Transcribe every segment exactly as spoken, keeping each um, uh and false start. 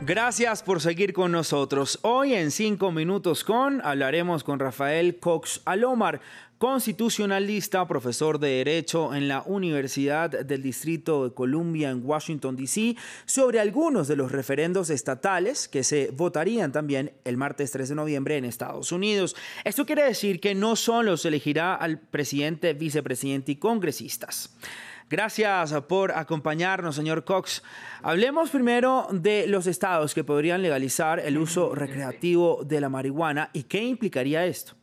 Gracias por seguir con nosotros. Hoy en Cinco Minutos con hablaremos con Rafael Cox Alomar, constitucionalista, profesor de Derecho en la Universidad del Distrito de Columbia en Washington, D C, sobre algunos de los referendos estatales que se votarían también el martes tres de noviembre en Estados Unidos. Esto quiere decir que no solo se elegirá al presidente, vicepresidente y congresistas. Gracias por acompañarnos, señor Cox. Hablemos primero de los estados que podrían legalizar el uso recreativo de la marihuana y qué implicaría esto.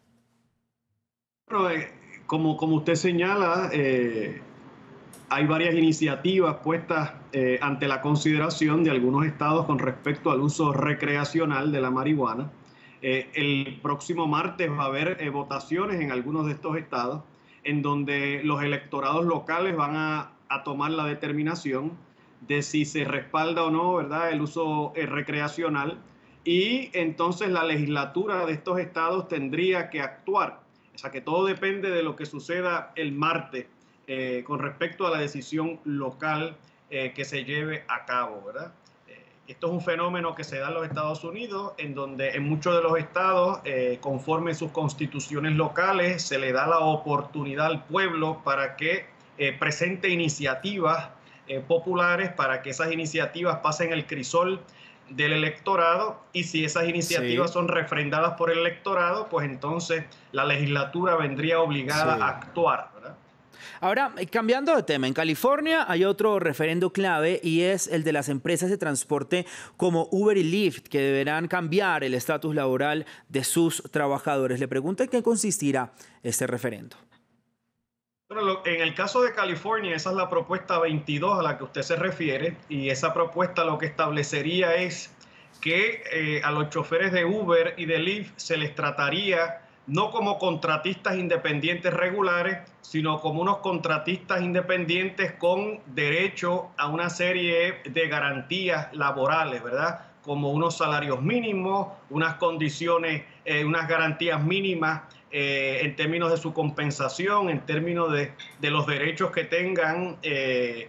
Bueno, eh, como, como usted señala, eh, hay varias iniciativas puestas eh, ante la consideración de algunos estados con respecto al uso recreacional de la marihuana. Eh, el próximo martes va a haber eh, votaciones en algunos de estos estados, en donde los electorados locales van a, a tomar la determinación de si se respalda o no, ¿verdad?, el uso eh, recreacional, y entonces la legislatura de estos estados tendría que actuar. O sea que todo depende de lo que suceda el martes eh, con respecto a la decisión local eh, que se lleve a cabo, ¿verdad? Esto es un fenómeno que se da en los Estados Unidos, en donde en muchos de los estados, eh, conforme sus constituciones locales, se le da la oportunidad al pueblo para que eh, presente iniciativas eh, populares, para que esas iniciativas pasen el crisol del electorado, y si esas iniciativas sí. son refrendadas por el electorado, pues entonces la legislatura vendría obligada sí. a actuar, ¿verdad? Ahora, cambiando de tema, en California hay otro referendo clave y es el de las empresas de transporte como Uber y Lyft, que deberán cambiar el estatus laboral de sus trabajadores. Le pregunto en qué consistirá este referendo. Bueno, en el caso de California, esa es la propuesta veintidós a la que usted se refiere, y esa propuesta lo que establecería es que eh, a los choferes de Uber y de Lyft se les trataría no como contratistas independientes regulares, sino como unos contratistas independientes con derecho a una serie de garantías laborales, ¿verdad? Como unos salarios mínimos, unas condiciones, eh, unas garantías mínimas eh, en términos de su compensación, en términos de, de los derechos que tengan eh,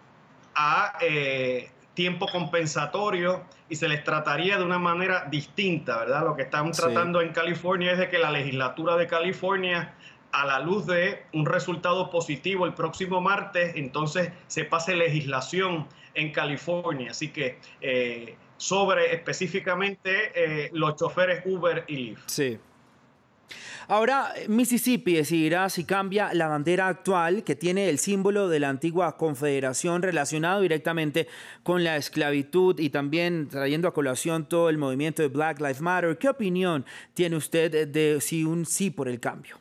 a eh, tiempo compensatorio, y se les trataría de una manera distinta, ¿verdad? Lo que están tratando sí. en California es de que la legislatura de California, a la luz de un resultado positivo el próximo martes, entonces se pase legislación en California. Así que eh, sobre específicamente eh, los choferes Uber y Lyft. Sí. Ahora, Mississippi decidirá si cambia la bandera actual que tiene el símbolo de la antigua confederación relacionado directamente con la esclavitud y también trayendo a colación todo el movimiento de Black Lives Matter. ¿Qué opinión tiene usted de si un sí por el cambio?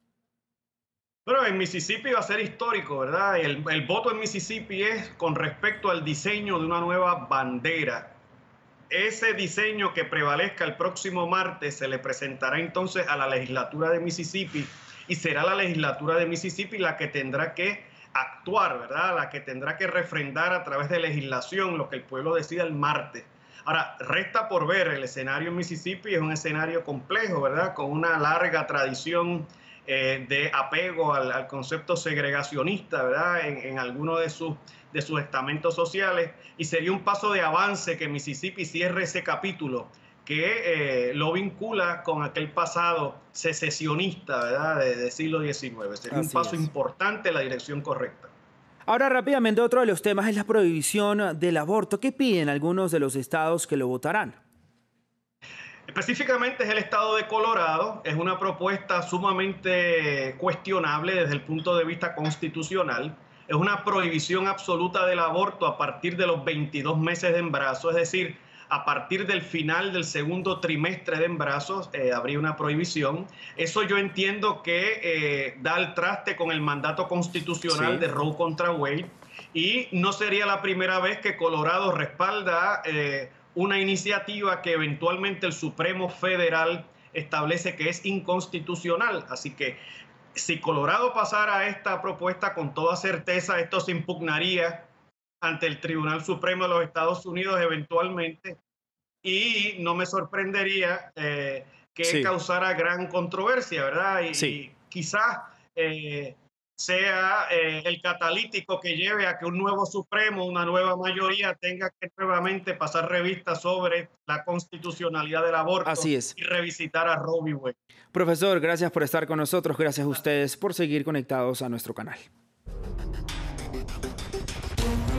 Bueno, en Mississippi va a ser histórico, ¿verdad? El, el voto en Mississippi es con respecto al diseño de una nueva bandera. Ese diseño que prevalezca el próximo martes se le presentará entonces a la legislatura de Mississippi, y será la legislatura de Mississippi la que tendrá que actuar, ¿verdad? La que tendrá que refrendar a través de legislación lo que el pueblo decida el martes. Ahora, resta por ver, el escenario en Mississippi es un escenario complejo, ¿verdad? Con una larga tradición eh, de apego al, al concepto segregacionista, ¿verdad? En, en algunos de sus de sus estamentos sociales, y sería un paso de avance que Mississippi cierre ese capítulo que eh, lo vincula con aquel pasado secesionista, ¿verdad?, de, de siglo diecinueve. Sería Así un paso es. importante en la dirección correcta. Ahora, rápidamente, otro de los temas es la prohibición del aborto. ¿Qué piden algunos de los estados que lo votarán? Específicamente es el estado de Colorado. Es una propuesta sumamente cuestionable desde el punto de vista constitucional. Es una prohibición absoluta del aborto a partir de los veintidós meses de embarazo, es decir, a partir del final del segundo trimestre de embarazo eh, habría una prohibición. Eso yo entiendo que eh, da el traste con el mandato constitucional sí. de Roe contra Wade, y no sería la primera vez que Colorado respalda eh, una iniciativa que eventualmente el Supremo Federal establece que es inconstitucional. Así que si Colorado pasara esta propuesta, con toda certeza esto se impugnaría ante el Tribunal Supremo de los Estados Unidos eventualmente, y no me sorprendería eh, que sí. causara gran controversia, ¿verdad? Y, sí. y quizás eh, sea eh, el catalítico que lleve a que un nuevo Supremo, una nueva mayoría tenga que nuevamente pasar revista sobre la constitucionalidad del aborto. Así es. Y revisitar a Roe v. Wade. Profesor, gracias por estar con nosotros. Gracias a ustedes por seguir conectados a nuestro canal.